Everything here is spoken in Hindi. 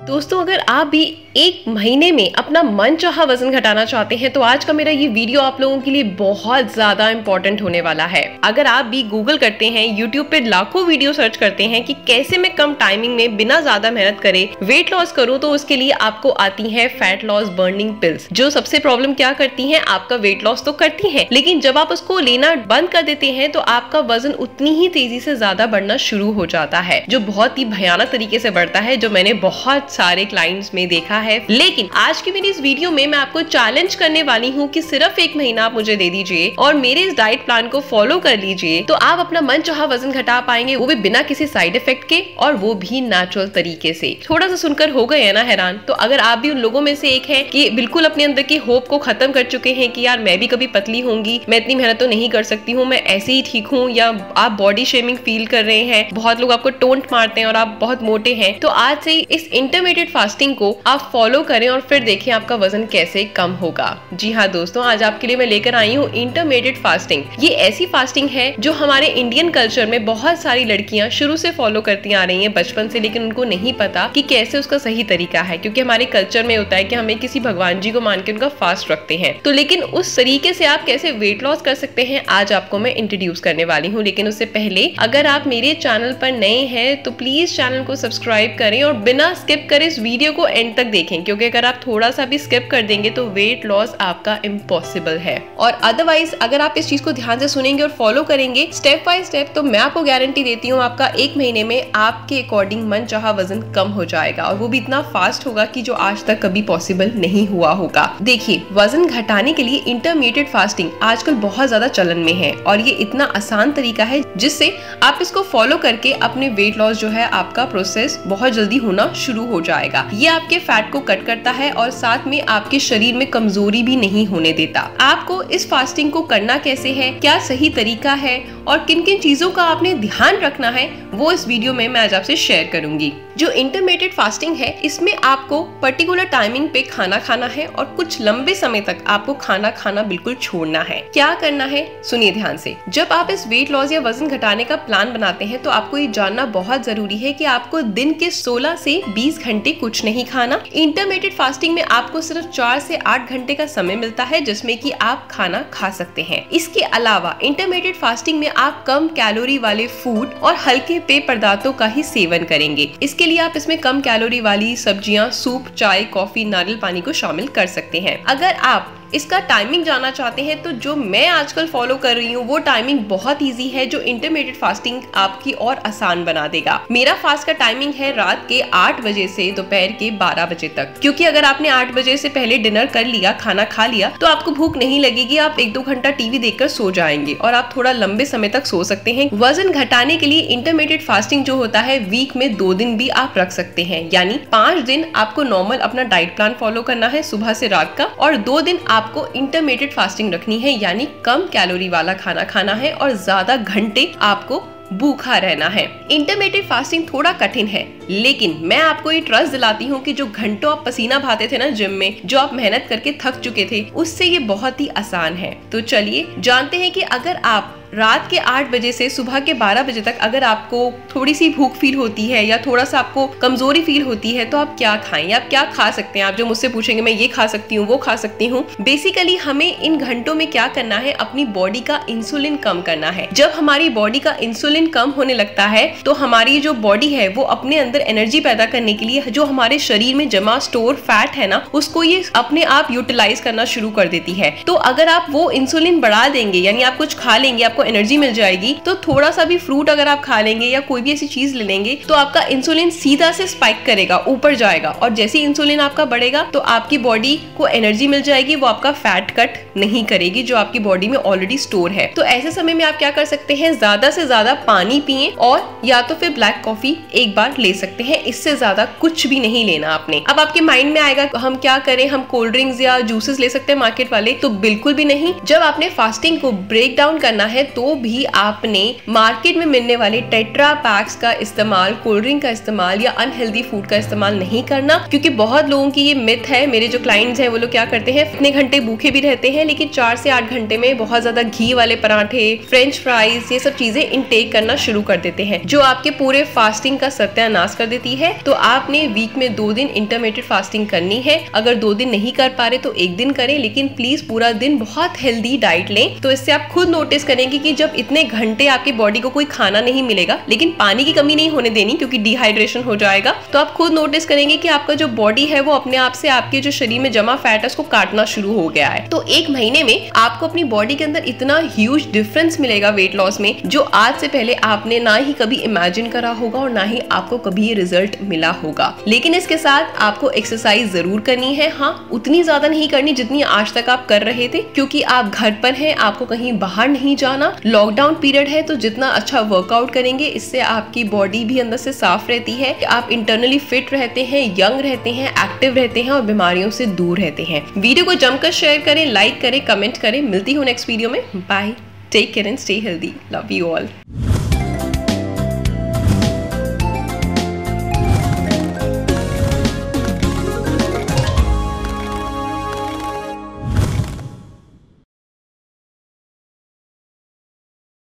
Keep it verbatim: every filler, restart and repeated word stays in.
दोस्तों, अगर आप भी एक महीने में अपना मनचाहा वजन घटाना चाहते हैं तो आज का मेरा ये वीडियो आप लोगों के लिए बहुत ज्यादा इंपॉर्टेंट होने वाला है। अगर आप भी गूगल करते हैं, यूट्यूब पे लाखों वीडियो सर्च करते हैं कि कैसे मैं कम टाइमिंग में बिना ज्यादा मेहनत करे वेट लॉस करूं, तो उसके लिए आपको आती है फैट लॉस बर्निंग पिल्स, जो सबसे प्रॉब्लम क्या करती हैं, आपका वेट लॉस तो करती हैं, लेकिन जब आप उसको लेना बंद कर देते हैं तो आपका वजन उतनी ही तेजी से ज्यादा बढ़ना शुरू हो जाता है, जो बहुत ही भयानक तरीके से बढ़ता है, जो मैंने बहुत सारे क्लाइंट्स में देखा है। लेकिन आज की मेरी इस वीडियो में मैं आपको चैलेंज करने वाली हूँ कि सिर्फ एक महीना आप मुझे दे दीजिए और मेरे इस डाइट प्लान को फॉलो कर लीजिए तो आप अपना मनचाहा वजन घटा पाएंगे, वो भी बिना किसी साइड इफेक्ट के और वो भी नेचुरल तरीके से। थोड़ा सा सुनकर हो गए है ना हैरान? तो अगर आप भी उन लोगों में से एक है कि बिल्कुल अपने अंदर की होप को खत्म कर चुके हैं कि यार मैं भी कभी पतली होंगी, मैं इतनी मेहनत तो नहीं कर सकती हूँ, मैं ऐसे ही ठीक हूँ, या आप बॉडी शेमिंग फील कर रहे हैं, बहुत लोग आपको टोंट मारते हैं और आप बहुत मोटे हैं, तो आज से इस इंटरमीडिएट फास्टिंग को आप फॉलो करें और फिर देखें आपका वजन कैसे कम होगा। जी हाँ दोस्तों, आज आपके लिए मैं लेकर आई हूँ इंटरमीडिएट फास्टिंग। ये ऐसी फास्टिंग है जो हमारे इंडियन कल्चर में बहुत सारी लड़कियां शुरू से फॉलो करती आ रही हैं बचपन से, लेकिन उनको नहीं पता कि कैसे उसका सही तरीका है, क्योंकि हमारे कल्चर में होता है कि हमें किसी भगवान जी को मान के उनका फास्ट रखते हैं। तो लेकिन उस तरीके से आप कैसे वेट लॉस कर सकते हैं आज आपको मैं इंट्रोड्यूस करने वाली हूँ। लेकिन उससे पहले अगर आप मेरे चैनल पर नए हैं तो प्लीज चैनल को सब्सक्राइब करें और बिना स्किप करे इस वीडियो को एंड तक देखें, क्योंकि अगर आप थोड़ा सा भी स्किप कर देंगे तो वेट लॉस आपका इम्पॉसिबल है। और अदरवाइज अगर आप इस चीज को ध्यान से सुनेंगे और फॉलो करेंगे स्टेप बाय स्टेप, तो मैं आपको गारंटी देती हूँ आपका एक महीने में आपके अकॉर्डिंग मनचाहा वजन कम हो जाएगा, और वो भी इतना फास्ट होगा कि जो आज तक कभी पॉसिबल नहीं हुआ होगा। देखिए, वजन घटाने के लिए इंटरमीडिएट फास्टिंग आजकल बहुत ज्यादा चलन में है और ये इतना आसान तरीका है जिससे आप इसको फॉलो करके अपने वेट लॉस जो है आपका प्रोसेस बहुत जल्दी होना शुरू हो जाएगा। ये आपके फैट को कट करता है और साथ में आपके शरीर में कमजोरी भी नहीं होने देता। आपको इस फास्टिंग को करना कैसे है, क्या सही तरीका है और किन किन चीजों का आपने ध्यान रखना है, वो इस वीडियो में मैं आज आपसे शेयर करूंगी। जो इंटरमीडिएट फास्टिंग है इसमें आपको पर्टिकुलर टाइमिंग पे खाना खाना है और कुछ लंबे समय तक आपको खाना खाना बिल्कुल छोड़ना है। क्या करना है सुनिए ध्यान से। जब आप इस वेट लॉस या वजन घटाने का प्लान बनाते हैं तो आपको ये जानना बहुत जरूरी है कि आपको दिन के सोलह से बीस घंटे कुछ नहीं खाना। इंटरमीडिएट फास्टिंग में आपको सिर्फ चार से आठ घंटे का समय मिलता है जिसमें कि आप खाना खा सकते हैं। इसके अलावा इंटरमीडिएट फास्टिंग में आप कम कैलोरी वाले फूड और हल्के पेय पदार्थों का ही सेवन करेंगे। इसके लिए आप इसमें कम कैलोरी वाली सब्जियां, सूप, चाय, कॉफी, नारियल पानी को शामिल कर सकते हैं। अगर आप इसका टाइमिंग जानना चाहते हैं तो जो मैं आजकल फॉलो कर रही हूँ वो टाइमिंग बहुत इजी है, जो इंटरमीडिएट फास्टिंग आपकी और आसान बना देगा। मेरा फास्ट का टाइमिंग है रात के आठ बजे से दोपहर के बारह बजे तक, क्योंकि अगर आपने आठ बजे से पहले डिनर कर लिया, खाना खा लिया, तो आपको भूख नहीं लगेगी, आप एक दो घंटा टीवी देखकर सो जाएंगे और आप थोड़ा लंबे समय तक सो सकते हैं। वजन घटाने के लिए इंटरमीडिएट फास्टिंग जो होता है वीक में दो दिन भी आप रख सकते हैं, यानी पांच दिन आपको नॉर्मल अपना डाइट प्लान फॉलो करना है सुबह से रात का, और दो दिन आपको इंटरमीडिएट फास्टिंग रखनी है, यानी कम कैलोरी वाला खाना खाना है और ज्यादा घंटे आपको भूखा रहना है। इंटरमीडिएट फास्टिंग थोड़ा कठिन है, लेकिन मैं आपको ये ट्रस्ट दिलाती हूँ कि जो घंटों आप पसीना बहाते थे ना जिम में, जो आप मेहनत करके थक चुके थे, उससे ये बहुत ही आसान है। तो चलिए जानते हैं कि अगर आप रात के आठ बजे से सुबह के बारह बजे तक अगर आपको थोड़ी सी भूख फील होती है या थोड़ा सा आपको कमजोरी फील होती है तो आप क्या खाएं, आप क्या खा सकते हैं। आप जो मुझसे पूछेंगे मैं ये खा सकती हूँ, वो खा सकती हूँ, बेसिकली हमें इन घंटों में क्या करना है, अपनी बॉडी का इंसुलिन कम करना है। जब हमारी बॉडी का इंसुलिन कम होने लगता है तो हमारी जो बॉडी है वो अपने अंदर एनर्जी पैदा करने के लिए जो हमारे शरीर में जमा स्टोर फैट है ना, उसको ये अपने आप यूटिलाइज करना शुरू कर देती है। तो अगर आप वो इंसुलिन बढ़ा देंगे, यानी आप कुछ खा लेंगे, आपको एनर्जी मिल जाएगी, तो थोड़ा सा भी फ्रूट अगर आप खा लेंगे या कोई भी ऐसी चीज ले लेंगे तो आपका इंसुलिन सीधा से स्पाइक करेगा, ऊपर जाएगा, और जैसे इंसुलिन आपका बढ़ेगा तो आपकी बॉडी को एनर्जी मिल जाएगी, वो आपका फैट कट नहीं करेगी जो आपकी बॉडी में ऑलरेडी स्टोर है। तो ऐसे समय में आप क्या कर सकते हैं, ज्यादा से ज्यादा पानी पिए और या तो फिर ब्लैक कॉफी एक बार ले सकते हैं, इससे ज्यादा कुछ भी नहीं लेना आपने। अब आपके माइंड में आएगा हम क्या करें, हम कोल्ड ड्रिंक्स या जूसेस ले सकते हैं मार्केट वाले, तो बिल्कुल भी नहीं। जब आपने फास्टिंग को ब्रेक डाउन करना है तो भी आपने मार्केट में मिलने वाले टेट्रा पैक्स का इस्तेमाल, कोल्ड ड्रिंक का इस्तेमाल या अनहेल्दी फूड का इस्तेमाल नहीं करना, क्योंकि बहुत लोगों की ये मिथ है। मेरे जो क्लाइंट्स हैं वो लोग क्या करते हैं, इतने घंटे भूखे भी रहते हैं लेकिन चार से आठ घंटे में बहुत ज्यादा घी वाले पराठे, फ्रेंच फ्राइज, ये सब चीजें इनटेक करना शुरू कर देते हैं, जो आपके पूरे फास्टिंग का सत्यानाश कर देती है। तो आपने वीक में दो दिन इंटरमीडिएट फास्टिंग करनी है। अगर दो दिन नहीं कर पा रहे तो एक दिन करें, लेकिन प्लीज पूरा दिन बहुत हेल्दी डाइट लें। तो इससे आप खुद नोटिस करेंगे कि जब इतने घंटे आपकी बॉडी को कोई खाना नहीं मिलेगा, लेकिन पानी की कमी नहीं होने देनी क्योंकि डिहाइड्रेशन हो जाएगा, तो आप खुद नोटिस करेंगे कि आपका जो बॉडी है वो अपने आप से आपके जो शरीर में जमा फैट है उसको काटना शुरू हो गया है। तो एक महीने में आपको अपनी बॉडी के अंदर इतना ह्यूज डिफरेंस मिलेगा वेट लॉस में, जो आज से पहले आपने ना ही कभी इमेजिन करा होगा और ना ही आपको कभी ये रिजल्ट मिला होगा। लेकिन इसके साथ आपको एक्सरसाइज जरूर करनी है। हाँ, उतनी ज्यादा नहीं करनी जितनी आज तक आप कर रहे थे, क्योंकि आप घर पर हैं, आपको कहीं बाहर नहीं जाना, लॉकडाउन पीरियड है। तो जितना अच्छा वर्कआउट करेंगे इससे आपकी बॉडी भी अंदर से साफ रहती है, आप इंटरनली फिट रहते हैं, यंग रहते हैं, एक्टिव रहते हैं और बीमारियों से दूर रहते हैं। वीडियो को जमकर शेयर करें, लाइक करें, कमेंट करें। मिलती हूँ नेक्स्ट वीडियो में। Bye, take care and stay healthy. Love you all.